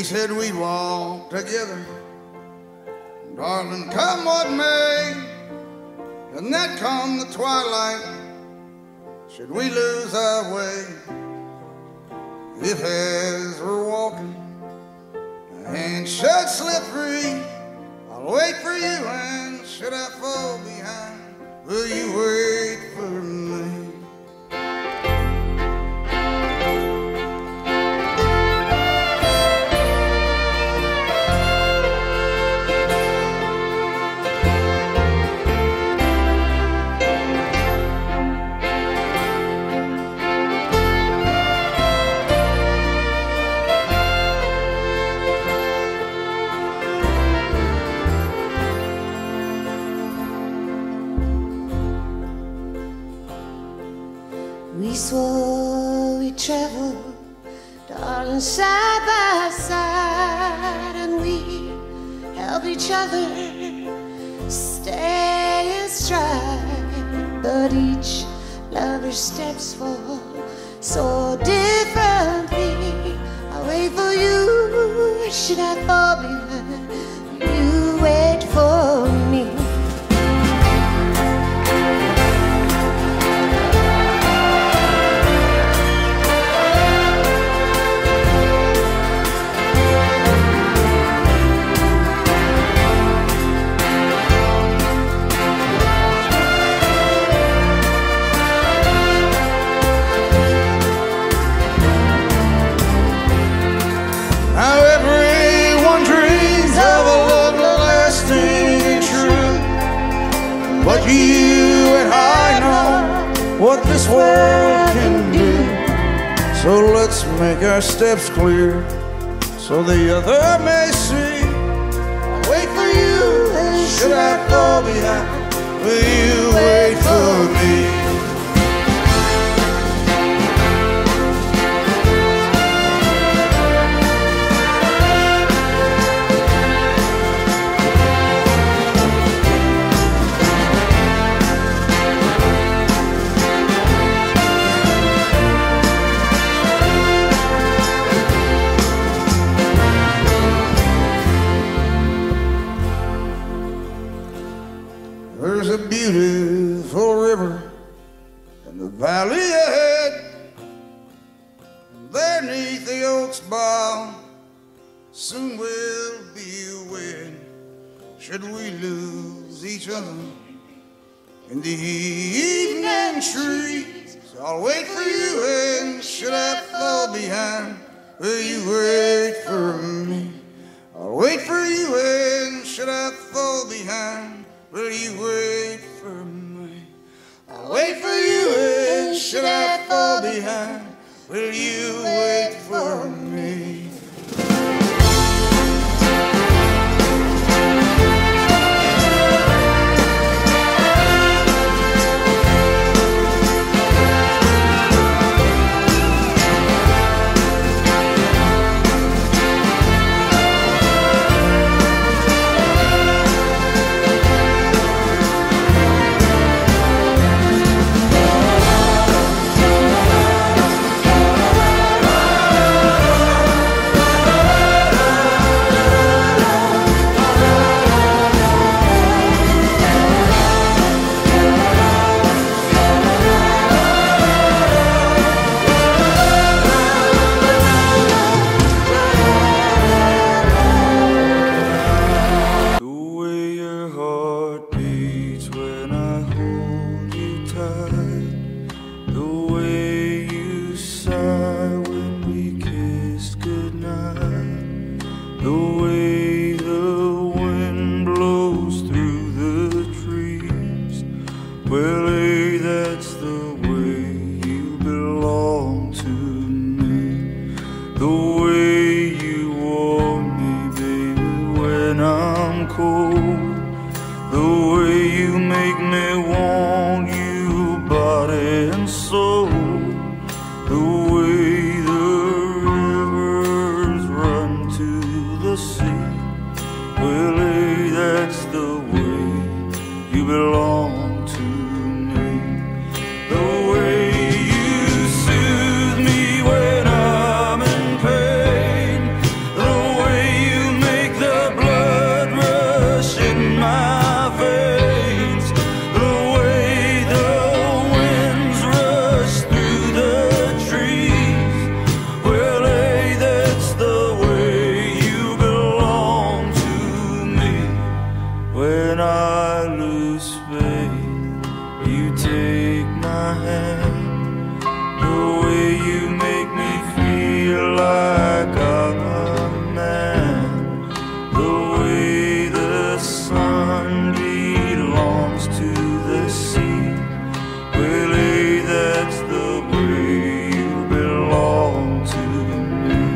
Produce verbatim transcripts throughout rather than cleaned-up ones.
said we'd walk together, darling, come what may. And that come the twilight, should we lose our way. If as we're walking, our hands should slip free, I'll wait for you, and should I fall behind, will you wait for me? We swore we'd travel, darling, side by side, and we help each other stay in stride. But each lover's steps fall so differently. I'll wait for you, should I fall behind, you wait for me. But you and I know what this world can do. So let's make our steps clear, so the other may see. I'll wait for you, and should I fall behind, will you wait for me? There's a beautiful river in the valley ahead, and there neath the oak's bough soon we'll be wed. Should we lose each other in the evening trees, I'll wait for you, and should I fall behind, will you wait for me? I'll wait for you, and should I fall behind, will you wait for me? I'll wait for you, and should I fall behind, will you wait for me? The this faith, you take my hand. The way you make me feel like I'm a man. The way the sun belongs to the sea. Really, that's the way you belong to me.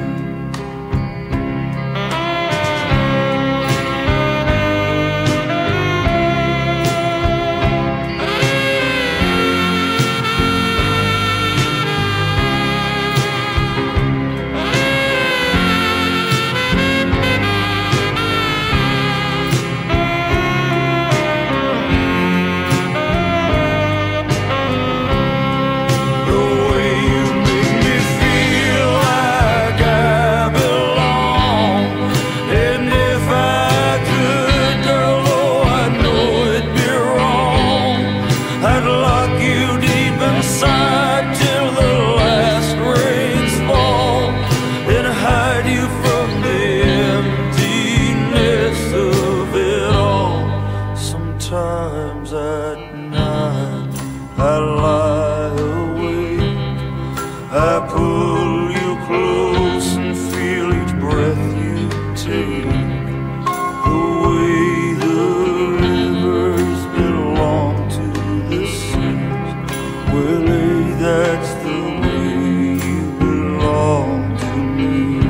Sometimes at night I lie awake, I pull you close and feel each breath you take. The way the rivers belong to the seas. Well, that's the way you belong to me.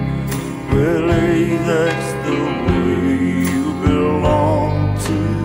Well, that's the way you belong to me.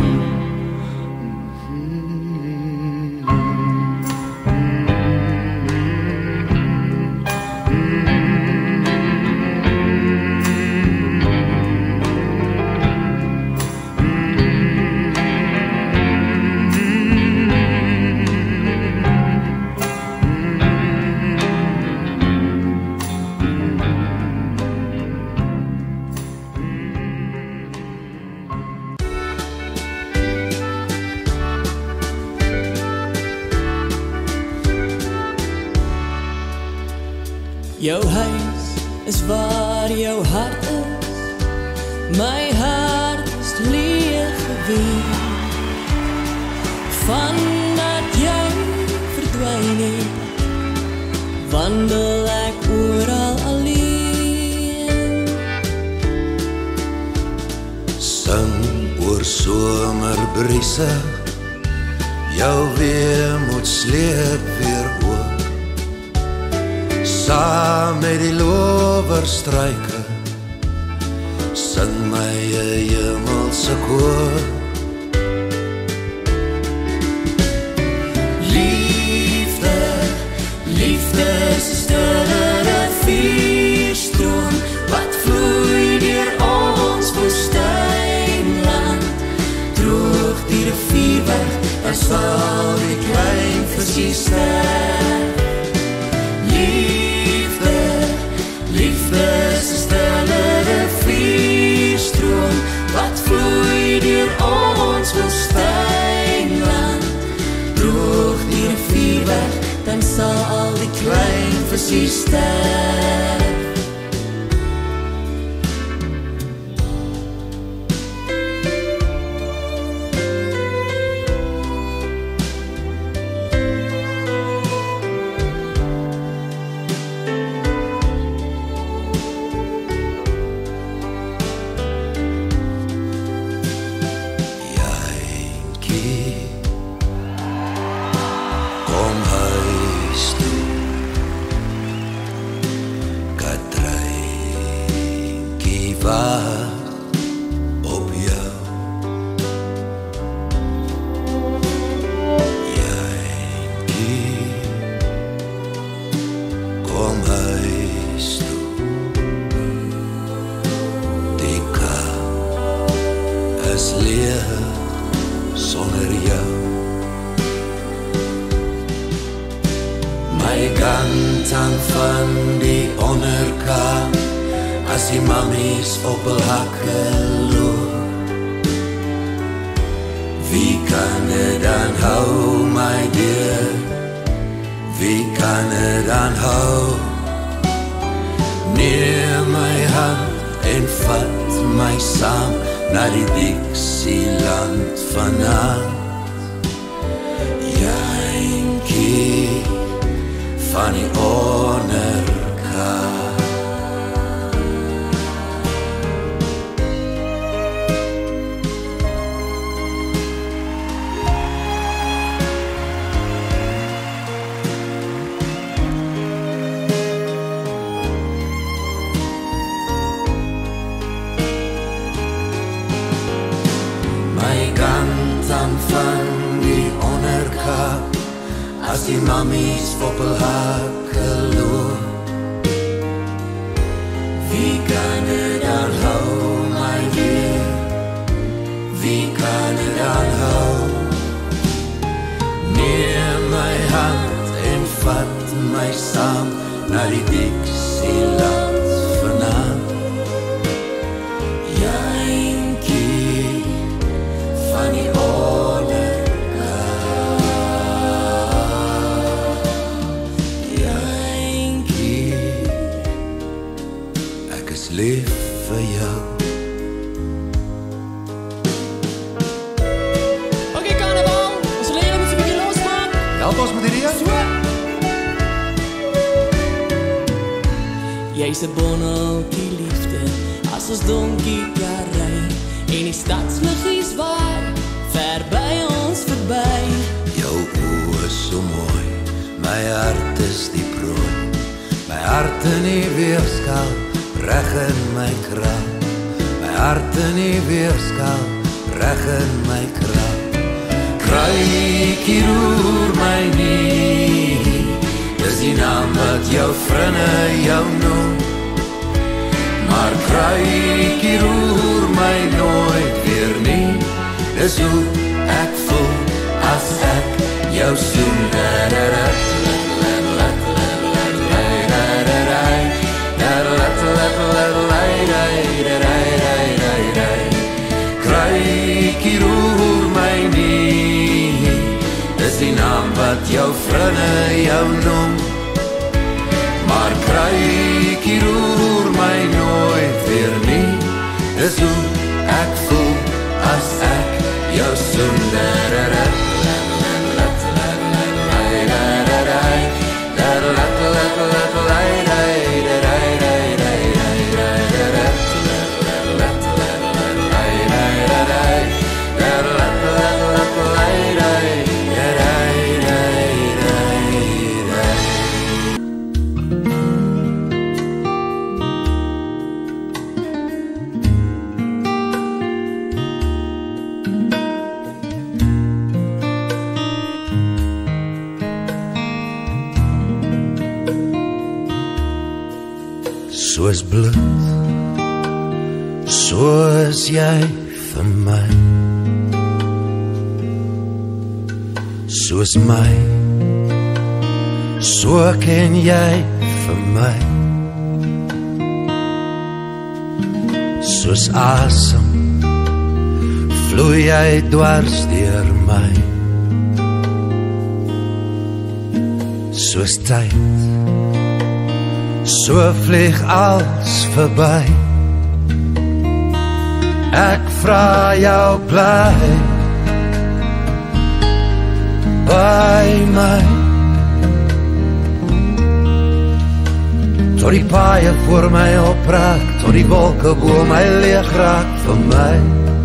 Jou huis is waar jou hart is. My hart is leeg gewees. Vandat jy verdwyn het, wandel ek oral alleen. Sing oor somerbrise, jou weemoed sleep weer oor. Saam met die loverstruike, sing my hemelse koor. Liefde, liefde is 'n stille vuurstroom wat vloei deur ons woestynland. Droog die rivier weg, dan sal die klein visie sterf. Liefde is 'n stille vuurstroom wat vloei deur ons woestynland. Droog die rivier weg, dan sal al die klein visie sterf. Op jou, jykie, kom huis toe. Die kaap is leeg sonder jou. My kant aan van die onderkaap, as die mammies op hul hakke loop. Wie kan het dan hou, my dear? Wie kan het dan hou? Neem my hand en vat my saam na die Dixieland vanaand. Jantjie van die onderkant. Van die onderkap, as die mammies voppelhakke loop. Wie kan het dan hou, my weer? Wie kan het dan hou? Neem my hand en vat my saam na die Dixieland vanaand. Jantjie van die lief vir jou. Oké, carnaval, ons leren moet een beetje losmaken. Help ons met die reden. Jy's 'n bonneltjie liefde, as ons donkie kan ry, en die stadsliggies waai, ver by ons verby. Jou oë is so mooi, my hart is die prooi, my hart in die weerskaal, reg in my kraal, my hart in die weerskaal, reg in my kraal. Kruikie roer my nie, dis die naam wat jou vriende jou noem. Maar kruikie roer my nooit weer nie, dis hoe ek voel as ek jou soen. Kruikie roer my nie, dis die naam wat jou vriende jou noem. Maar kruikie roer my nooit weer nie, dis hoe ek voel as ek jou soen. Soos bloed, soos jy vir my, soos my, so ken jy vir my. Soos asem, vloei jy dwars deur my. Soos tyd, so vlieg als verby. Ek vra jou bly by my, tot die paaie voor my opraak, tot die wolke bo my leeg raak vir my.